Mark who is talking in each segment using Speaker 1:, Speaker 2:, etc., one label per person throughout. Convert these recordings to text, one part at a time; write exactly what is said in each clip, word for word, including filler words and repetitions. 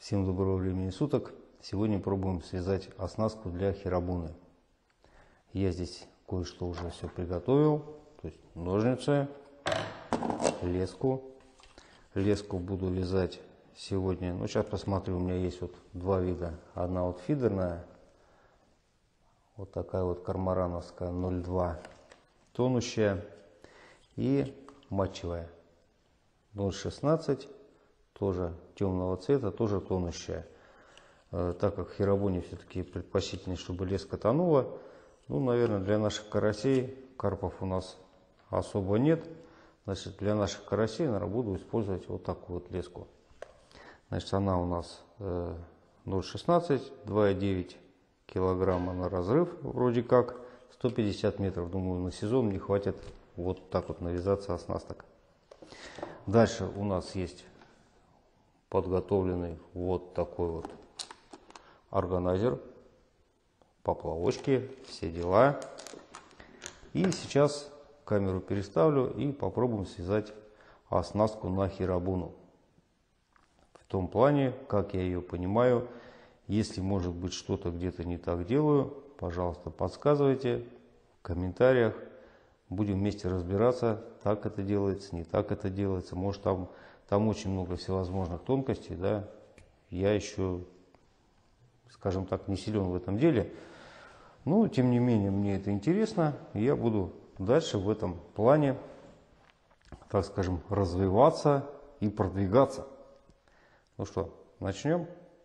Speaker 1: Всем доброго времени суток. Сегодня пробуем связать оснастку для хиробуны. Я здесь кое-что уже все приготовил. То есть ножницы, леску. Леску буду вязать сегодня. Ну, сейчас посмотрю, у меня есть вот два вида. Одна вот фидерная, вот такая вот кармарановская ноль два, тонущая, и матчевая ноль шестнадцать. Тоже темного цвета, тоже тонущая. Э, так как в хиробуне все-таки предпочтительнее, чтобы леска тонула, ну, наверное, для наших карасей, карпов у нас особо нет, значит, для наших карасей, наверное, буду использовать вот такую вот леску. Значит, она у нас э, ноль шестнадцать, два и девять килограмма на разрыв, вроде как, сто пятьдесят метров, думаю, на сезон мне хватит вот так вот навязаться оснасток. Дальше у нас есть подготовленный вот такой вот органайзер, поплавочки, все дела. И сейчас камеру переставлю и попробуем связать оснастку на хиробуну. В том плане, как я ее понимаю, если, может быть, что-то где-то не так делаю, пожалуйста, подсказывайте в комментариях. Будем вместе разбираться, так это делается, не так это делается. Может, там Там очень много всевозможных тонкостей, да. Я еще, скажем так, не силен в этом деле. Но, тем не менее, мне это интересно. И я буду дальше в этом плане, так скажем, развиваться и продвигаться. Ну что, начнем.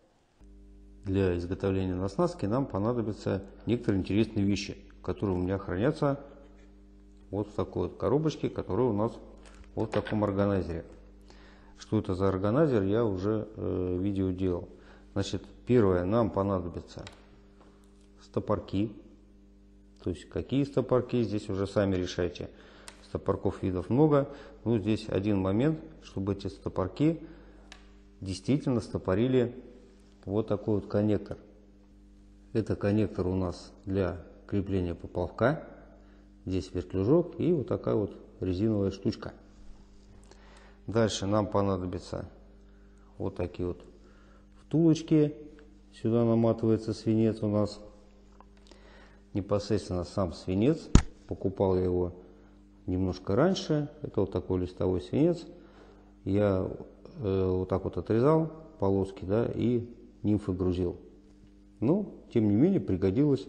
Speaker 1: Для изготовления оснастки нам понадобятся некоторые интересные вещи, которые у меня хранятся вот в такой вот коробочке, которая у нас вот в таком органайзере. Что это за органайзер, я уже э, видео делал. Значит, первое, нам понадобятся стопорки. То есть, какие стопорки, здесь уже сами решайте. Стопорков видов много. Ну, здесь один момент, чтобы эти стопорки действительно стопорили вот такой вот коннектор. Это коннектор у нас для крепления поплавка. Здесь вертлюжок и вот такая вот резиновая штучка. Дальше нам понадобятся вот такие вот втулочки. Сюда наматывается свинец у нас. Непосредственно сам свинец. Покупал я его немножко раньше. Это вот такой листовой свинец. Я э, вот так вот отрезал полоски, да, и нимфы грузил. Но, тем не менее, пригодилось.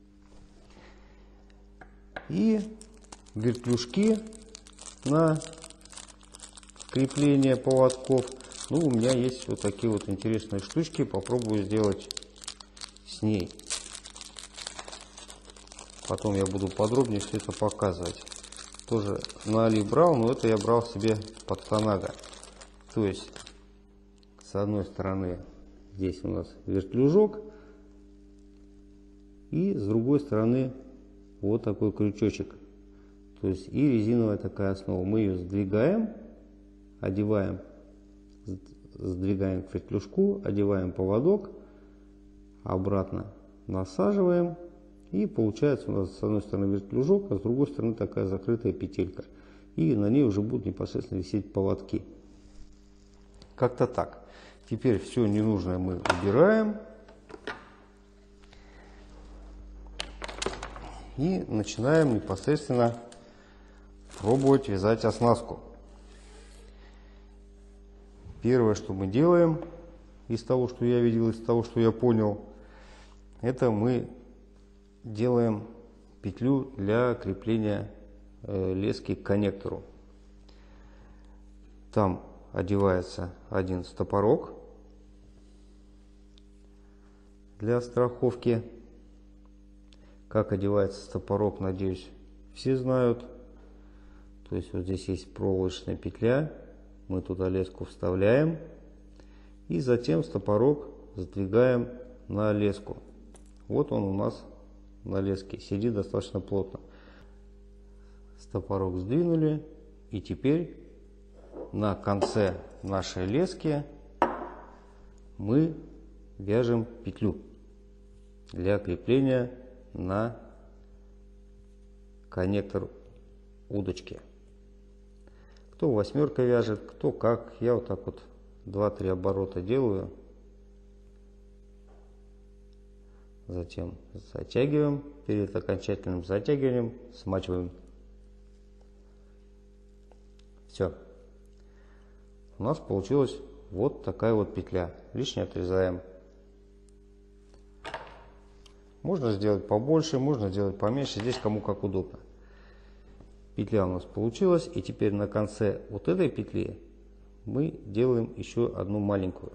Speaker 1: И вертлюжки на крепление поводков. Ну, у меня есть вот такие вот интересные штучки. Попробую сделать с ней. Потом я буду подробнее все это показывать. Тоже на Али брал, но это я брал себе под Танага. То есть, с одной стороны, здесь у нас вертлюжок. И с другой стороны, вот такой крючочек. То есть, и резиновая такая основа. Мы ее сдвигаем. Одеваем, сдвигаем к вертлюжку, одеваем поводок, обратно насаживаем, и получается у нас с одной стороны вертлюжок, а с другой стороны такая закрытая петелька. И на ней уже будут непосредственно висеть поводки. Как-то так. Теперь все ненужное мы убираем. И начинаем непосредственно пробовать вязать оснастку. Первое, что мы делаем, из того, что я видел, из того, что я понял, это мы делаем петлю для крепления э, лески к коннектору. Там одевается один стопорок для страховки. Как одевается стопорок, надеюсь, все знают. То есть вот здесь есть проволочная петля. Мы туда леску вставляем и затем стопорок сдвигаем на леску. Вот он у нас на леске сидит достаточно плотно. Стопорок сдвинули, и теперь на конце нашей лески мы вяжем петлю для крепления на коннектор удочки. Кто восьмеркой вяжет, кто как. Я вот так вот два-три оборота делаю Затем затягиваем. Перед окончательным затягиванием смачиваем. Все. У нас получилась вот такая вот петля. Лишнее отрезаем. Можно сделать побольше, можно сделать поменьше. Здесь кому как удобно. Петля у нас получилась. И теперь на конце вот этой петли мы делаем еще одну маленькую.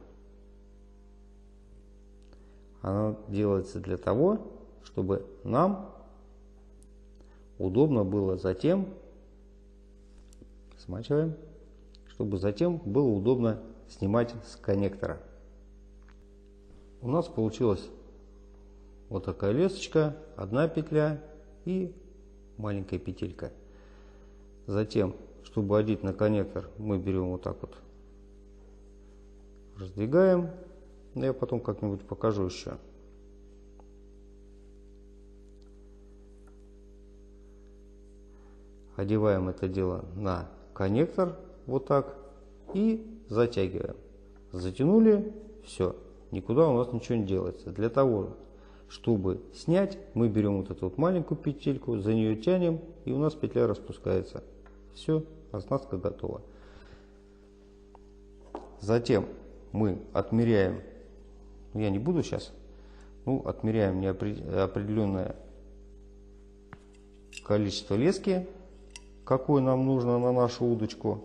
Speaker 1: Она делается для того, чтобы нам удобно было затем, смачиваем, чтобы затем было удобно снимать с коннектора. У нас получилась вот такая лесочка, одна петля и маленькая петелька. Затем, чтобы одеть на коннектор, мы берем вот так вот, раздвигаем. Я потом как-нибудь покажу еще. Одеваем это дело на коннектор вот так и затягиваем. Затянули, все, никуда у нас ничего не делается. Для того, чтобы снять, мы берем вот эту вот маленькую петельку, за нее тянем, и у нас петля распускается. Все, оснастка готова. Затем мы отмеряем. Я не буду сейчас. Ну, отмеряем неопределенное количество лески, какое нам нужно на нашу удочку.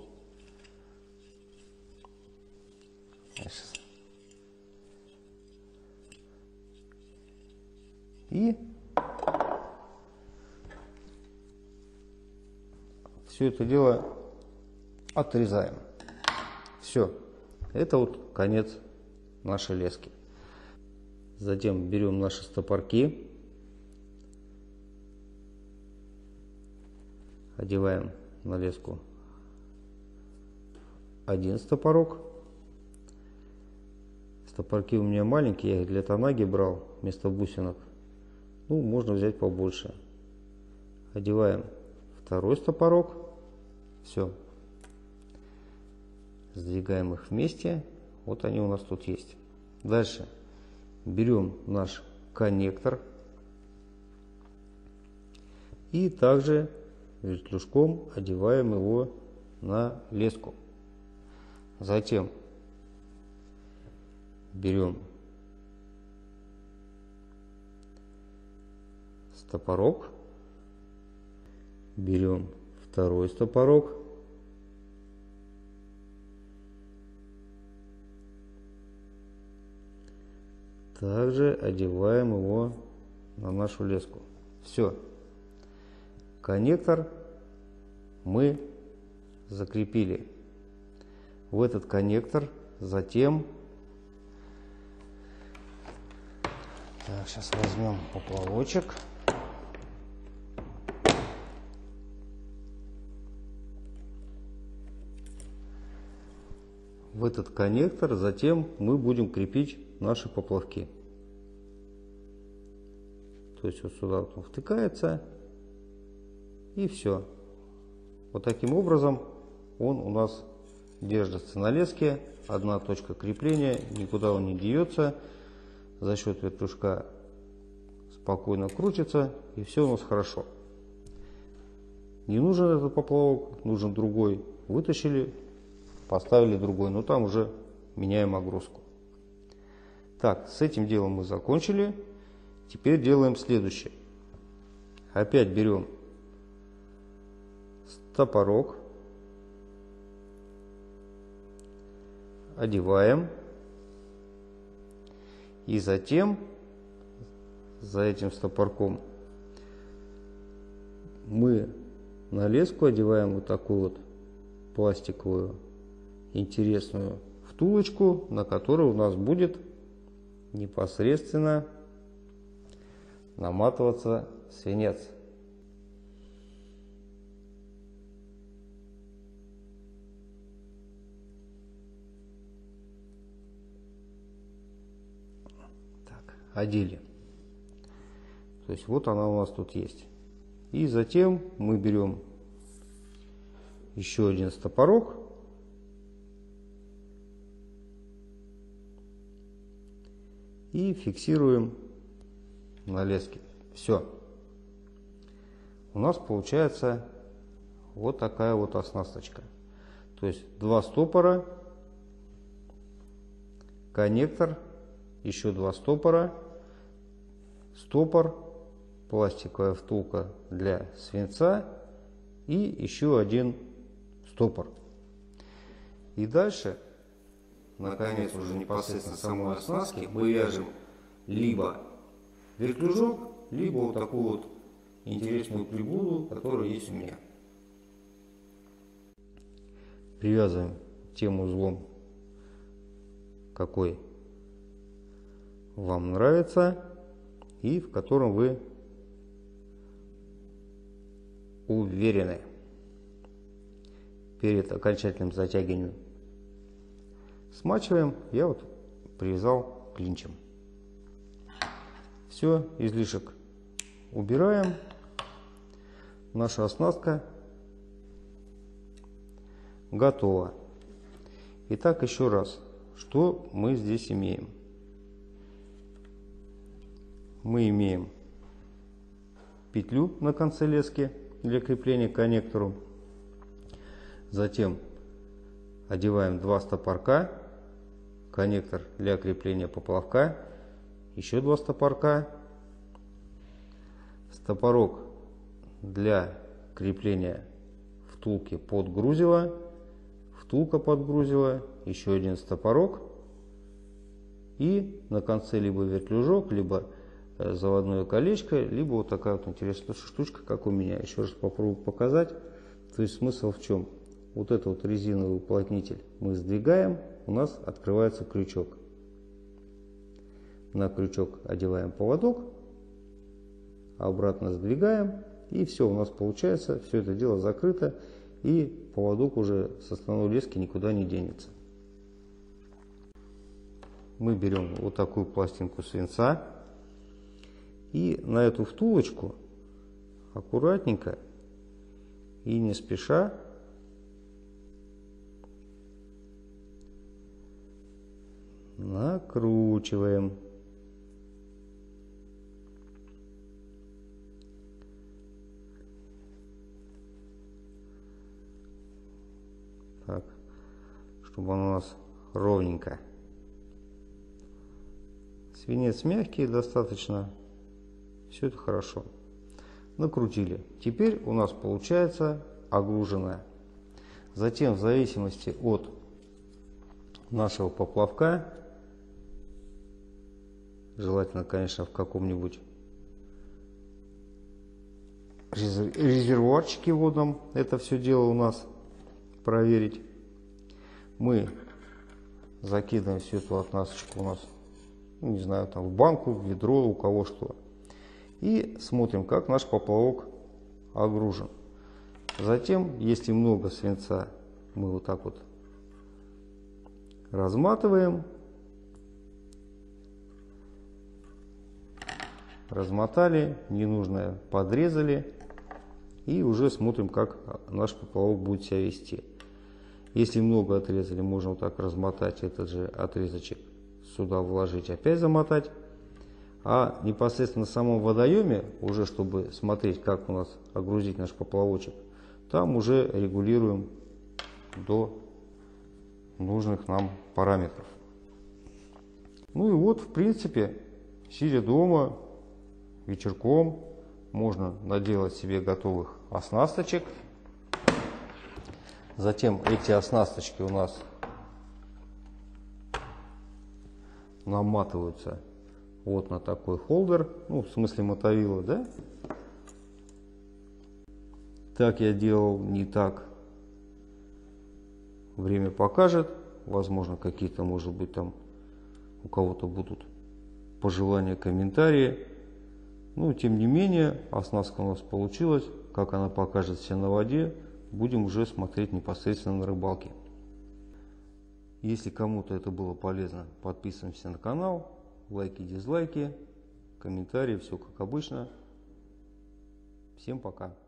Speaker 1: И все это дело отрезаем. Все. Это вот конец нашей лески. Затем берем наши стопорки, одеваем на леску один стопорок. Стопорки у меня маленькие, я их для тонаги брал вместо бусинок. Ну, можно взять побольше. Одеваем второй стопорок. Все. Сдвигаем их вместе. Вот они у нас тут есть. Дальше. Берем наш коннектор и также вертлюжком одеваем его на леску. Затем берем стопорок, берем второй стопорок, также одеваем его на нашу леску. Все. Коннектор мы закрепили. В этот коннектор затем... Так, сейчас возьмем поплавочек. В этот коннектор затем мы будем крепить наши поплавки. То есть вот сюда вот он втыкается, и все. Вот таким образом он у нас держится на леске. Одна точка крепления, никуда он не деется. За счет вертлюжка спокойно крутится, и все у нас хорошо. Не нужен этот поплавок, нужен другой. Вытащили, поставили другой, но там уже меняем огрузку. Так, с этим делом мы закончили. Теперь делаем следующее. Опять берем стопорок, одеваем, и затем за этим стопорком мы на леску одеваем вот такую вот пластиковую интересную втулочку, на которой у нас будет непосредственно наматываться свинец. Так, одели. То есть вот она у нас тут есть. И затем мы берем еще один стопорок и фиксируем на леске. Все. У нас получается вот такая вот оснасточка. То есть два стопора, коннектор, еще два стопора, стопор, пластиковая втулка для свинца и еще один стопор. И дальше, наконец, уже непосредственно самой оснастки мы вяжем либо вертлюжок, либо вот такую вот интересную приблуду, которая есть у меня. Привязываем тем узлом, какой вам нравится и в котором вы уверены. Перед окончательным затягиванием смачиваем. Я вот привязал клинчем. Все, излишек убираем. Наша оснастка готова. Итак, еще раз, что мы здесь имеем? Мы имеем петлю на конце лески для крепления к коннектору. Затем одеваем два стопорка, коннектор для крепления поплавка, еще два стопорка, стопорок для крепления втулки под грузило, втулка под грузило, еще один стопорок и на конце либо вертлюжок, либо заводное колечко, либо вот такая вот интересная штучка, как у меня. Еще раз попробую показать. То есть смысл в чем? Вот этот вот резиновый уплотнитель мы сдвигаем, у нас открывается крючок. На крючок одеваем поводок, обратно сдвигаем, и все, у нас получается, все это дело закрыто, и поводок уже с основной лески никуда не денется. Мы берем вот такую пластинку свинца, и на эту втулочку аккуратненько и не спеша накручиваем. Так, чтобы он у нас ровненько. Свинец мягкий достаточно. Все это хорошо. Накрутили. Теперь у нас получается огруженная. Затем, в зависимости от нашего поплавка, желательно, конечно, в каком-нибудь резервуарчике водном это все дело у нас проверить, мы закидываем всю эту оснасточку у нас, ну, не знаю, там в банку, в ведро, у кого что. И смотрим, как наш поплавок огружен. Затем, если много свинца, мы вот так вот разматываем. Размотали, ненужное подрезали. И уже смотрим, как наш поплавок будет себя вести. Если много отрезали, можно вот так размотать этот же отрезочек, сюда вложить, опять замотать. А непосредственно в самом водоеме, уже чтобы смотреть, как у нас огрузить наш поплавочек, там уже регулируем до нужных нам параметров. Ну и вот, в принципе, сидя дома, вечерком, можно наделать себе готовых оснасточек. Затем эти оснасточки у нас наматываются вот на такой холдер, ну, в смысле мотовила, да? Так я делал, не так. Время покажет. Возможно, какие-то, может быть, там у кого-то будут пожелания, комментарии. Ну, тем не менее, оснастка у нас получилась. Как она покажет себя на воде, будем уже смотреть непосредственно на рыбалке. Если кому-то это было полезно, подписываемся на канал. Лайки, дизлайки, комментарии, все как обычно. Всем пока.